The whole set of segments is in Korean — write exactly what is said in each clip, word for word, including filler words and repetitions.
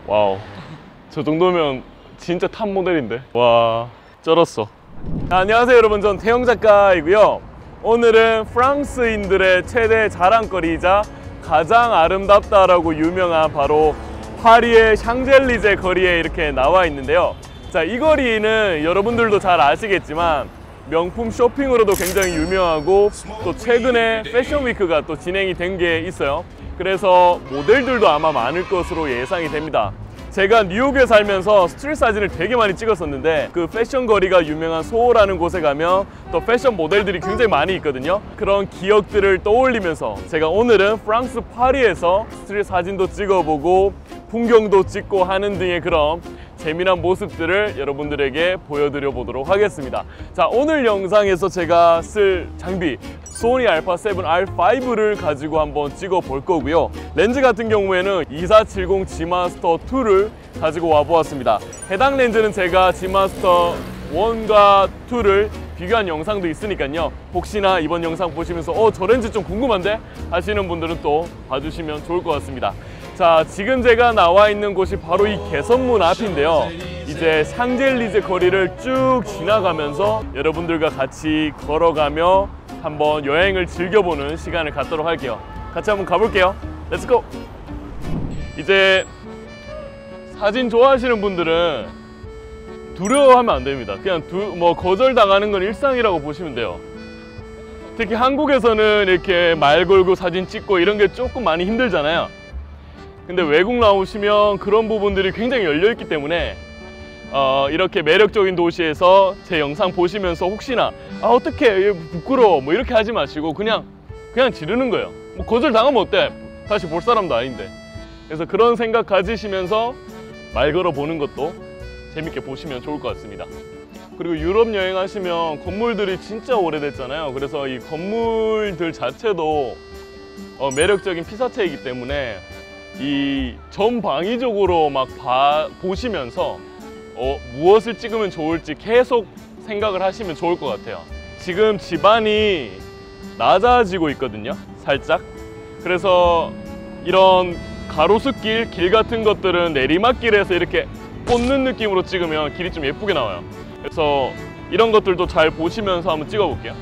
와우, 저 정도면 진짜 탑 모델인데. 와, 쩔었어. 안녕하세요 여러분, 전 태영 작가이고요. 오늘은 프랑스인들의 최대 자랑거리이자 가장 아름답다라고 유명한 바로 파리의 샹젤리제 거리에 이렇게 나와 있는데요. 자, 이 거리는 여러분들도 잘 아시겠지만 명품 쇼핑으로도 굉장히 유명하고, 또 최근에 패션 위크가 또 진행이 된 게 있어요. 그래서 모델들도 아마 많을 것으로 예상이 됩니다. 제가 뉴욕에 살면서 스트릿 사진을 되게 많이 찍었었는데, 그 패션 거리가 유명한 소호라는 곳에 가면 또 패션 모델들이 굉장히 많이 있거든요. 그런 기억들을 떠올리면서 제가 오늘은 프랑스 파리에서 스트릿 사진도 찍어보고 풍경도 찍고 하는 등의 그런 재미난 모습들을 여러분들에게 보여드려 보도록 하겠습니다. 자, 오늘 영상에서 제가 쓸 장비 소니 알파 세븐 알 파이브를 가지고 한번 찍어 볼 거고요. 렌즈 같은 경우에는 이사칠공 지마스터 투를 가지고 와 보았습니다. 해당 렌즈는 제가 지마스터 원과 투를 비교한 영상도 있으니까요. 혹시나 이번 영상 보시면서 어, 저 렌즈 좀 궁금한데 하시는 분들은 또 봐주시면 좋을 것 같습니다. 자, 지금 제가 나와 있는 곳이 바로 이 개선문 앞인데요. 이제 샹젤리제 거리를 쭉 지나가면서 여러분들과 같이 걸어가며 한번 여행을 즐겨보는 시간을 갖도록 할게요. 같이 한번 가볼게요. 렛츠고! 이제 사진 좋아하시는 분들은 두려워하면 안 됩니다. 그냥 두, 뭐 거절당하는 건 일상이라고 보시면 돼요. 특히 한국에서는 이렇게 말 걸고 사진 찍고 이런 게 조금 많이 힘들잖아요. 근데 외국 나오시면 그런 부분들이 굉장히 열려있기 때문에 어, 이렇게 매력적인 도시에서 제 영상 보시면서 혹시나 아 어떡해 부끄러워 뭐 이렇게 하지 마시고 그냥 그냥 지르는 거예요. 뭐 거절당하면 어때? 다시 볼 사람도 아닌데. 그래서 그런 생각 가지시면서 말 걸어 보는 것도 재밌게 보시면 좋을 것 같습니다. 그리고 유럽 여행하시면 건물들이 진짜 오래됐잖아요. 그래서 이 건물들 자체도 어, 매력적인 피사체이기 때문에 이 전방위적으로 막 봐, 보시면서 어, 무엇을 찍으면 좋을지 계속 생각을 하시면 좋을 것 같아요. 지금 집안이 낮아지고 있거든요, 살짝. 그래서 이런 가로수길, 길 같은 것들은 내리막길에서 이렇게 꽂는 느낌으로 찍으면 길이 좀 예쁘게 나와요. 그래서 이런 것들도 잘 보시면서 한번 찍어 볼게요.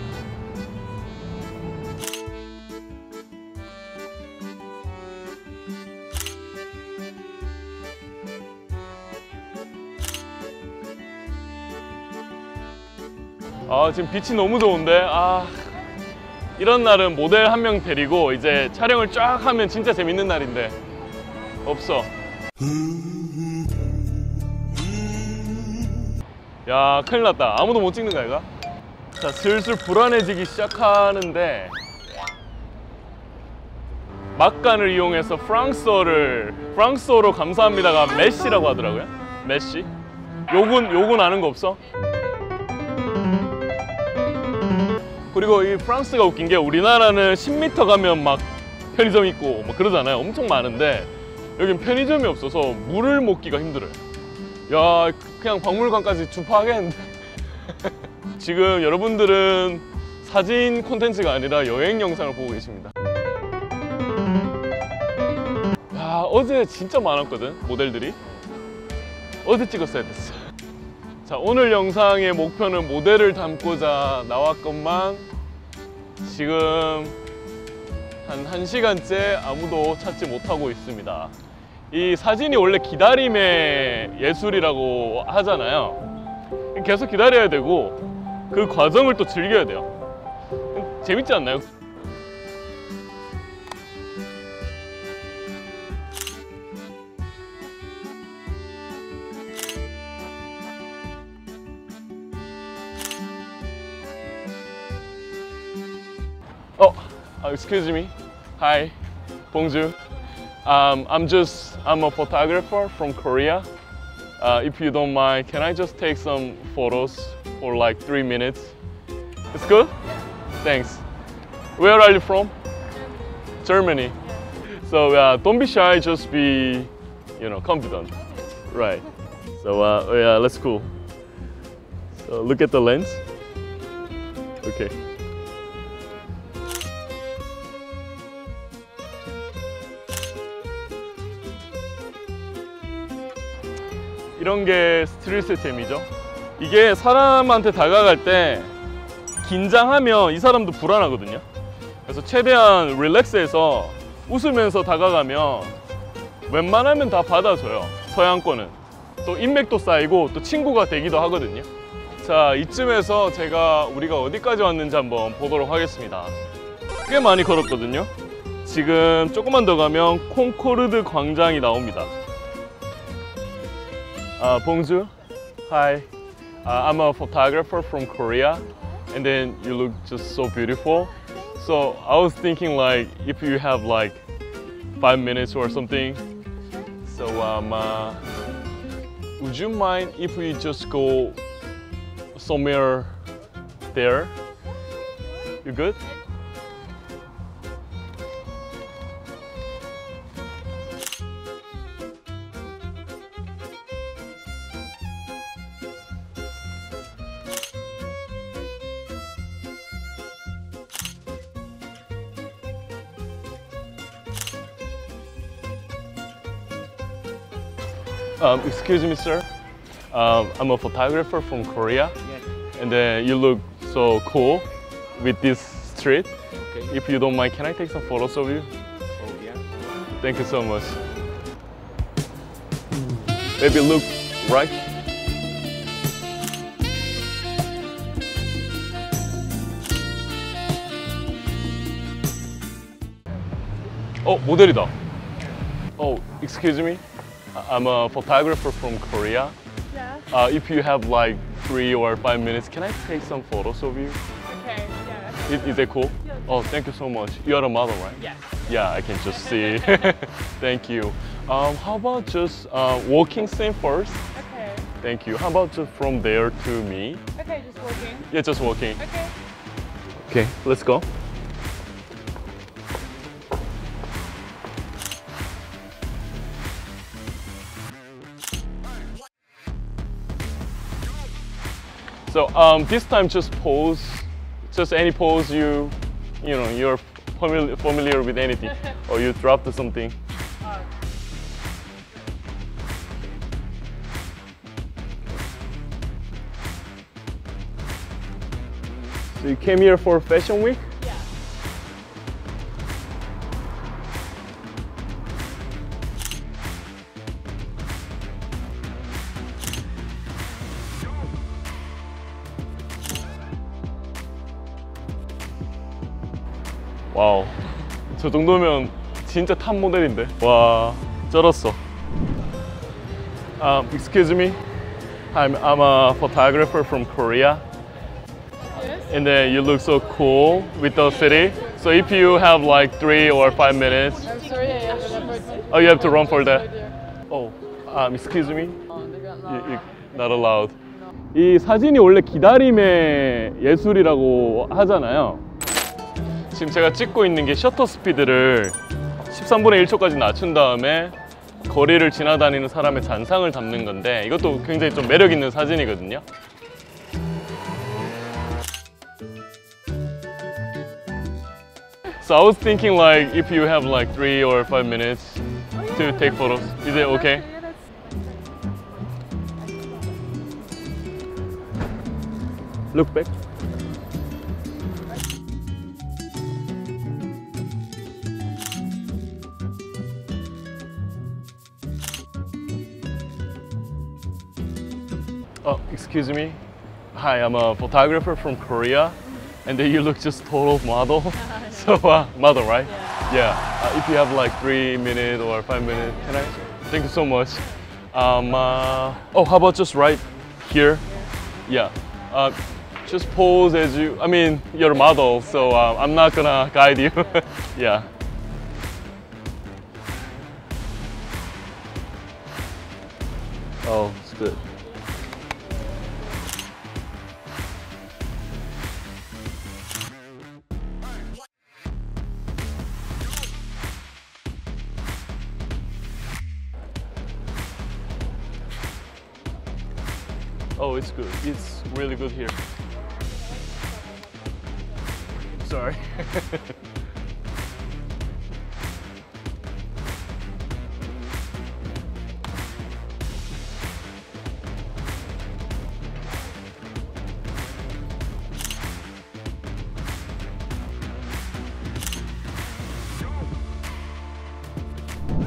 아, 지금 빛이 너무 좋은데, 아, 이런 날은 모델 한 명 데리고 이제 촬영을 쫙 하면 진짜 재밌는 날인데 없어. 야, 큰일 났다. 아무도 못 찍는 거야 이거? 자, 슬슬 불안해지기 시작하는데 막간을 이용해서 프랑스어를 프랑스어로 감사합니다가 메시라고 하더라고요. 메시. 욕은 욕은 아는 거 없어? 그리고 이 프랑스가 웃긴 게 우리나라는 십 미터 가면 막 편의점 있고 막 그러잖아요. 엄청 많은데 여긴 편의점이 없어서 물을 먹기가 힘들어요. 야, 그냥 박물관까지 주파하겠는데. 지금 여러분들은 사진 콘텐츠가 아니라 여행 영상을 보고 계십니다. 야, 어제 진짜 많았거든, 모델들이. 어제 찍었어야 됐어. 자, 오늘 영상의 목표는 모델을 담고자 나왔건만 지금 한 1시간째 아무도 찾지 못하고 있습니다. 이 사진이 원래 기다림의 예술이라고 하잖아요. 계속 기다려야 되고 그 과정을 또 즐겨야 돼요. 재밌지 않나요? Oh, excuse me. Hi, bonjour. Um, I'm just, I'm a photographer from Korea. Uh, if you don't mind, can I just take some photos for like three minutes? It's good? Thanks. Where are you from? Germany. So uh, don't be shy, just be, you know, confident. Right. So uh, yeah, let's go. So look at the lens. Okay. 이런 게 스트리트의 재미죠. 이게 사람한테 다가갈 때 긴장하면 이 사람도 불안하거든요. 그래서 최대한 릴렉스해서 웃으면서 다가가면 웬만하면 다 받아줘요. 서양권은 또 인맥도 쌓이고 또 친구가 되기도 하거든요. 자, 이쯤에서 제가 우리가 어디까지 왔는지 한번 보도록 하겠습니다. 꽤 많이 걸었거든요. 지금 조금만 더 가면 콩코르드 광장이 나옵니다. 아, 봉주, hi. Uh, I'm a photographer from Korea, and then you look just so beautiful. So I was thinking like if you have like five minutes or something. So um, uh, would you mind if we just go somewhere there? You good? Um, excuse me, sir. Um, I'm a photographer from Korea, Yes. and then you look so cool with this street. Okay. If you don't mind, can I take some photos of you? Oh, yeah. Thank you so much. Maybe look right. 어, 모델이다. Oh, excuse me. I'm a photographer from Korea. Yeah. Uh, if you have like three or five minutes, can I take some photos of you? Okay. Yeah. Is, is that cool? Yeah. Oh, thank you so much. You are a model, right? Yes. Yeah, I can just see. Thank you. Um, how about just uh, walking scene first? Okay. Thank you. How about just from there to me? Okay. Just walking. Yeah, just walking. Okay. Okay, let's go. So um, this time just pose, just any pose you, you know, you're familiar, familiar with anything, or you dropped something. Uh, So you came here for Fashion Week? yeah. 와우, 저 정도면 진짜 탑 모델인데. 와, 쩔었어. Um, excuse me, I'm, I'm a photographer from Korea. Yes. And then you look so cool with the city. So if you have like three or five minutes, I'm sorry. I have an appointment. oh, you have to run for that. Oh, um, excuse me, you, you, not allowed. 이 사진이 원래 기다림의 예술이라고 하잖아요. 지금 제가 찍고 있는 게 셔터 스피드를 십삼분의 일 초까지 낮춘 다음에 거리를 지나다니는 사람의 잔상을 담는 건데, 이것도 굉장히 좀 매력 있는 사진이거든요. So I was thinking like if you have like three or five minutes to take photos, is it okay? Yeah, that's. Look back. Oh, excuse me. Hi, I'm a photographer from Korea, and then you look just total model. So, uh, model, right? Yeah. Yeah. Uh, if you have like three minutes or five minutes, can I? Thank you so much. Um, uh, oh, how about just right here? Yeah. Uh, just pose as you. I mean, you're a model, so uh, I'm not gonna guide you. Yeah. Oh, it's good. Oh, it's good. It's really good here. Sorry.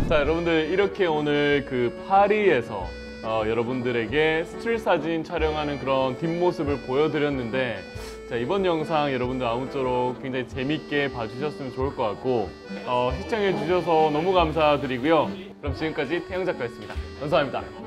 자, 여러분들 이렇게 오늘 그 파리에서 어, 여러분들에게 스트릿 사진 촬영하는 그런 뒷모습을 보여드렸는데, 자, 이번 영상 여러분들 아무쪼록 굉장히 재밌게 봐주셨으면 좋을 것 같고, 어, 시청해 주셔서 너무 감사드리고요. 그럼 지금까지 태영 작가였습니다. 감사합니다.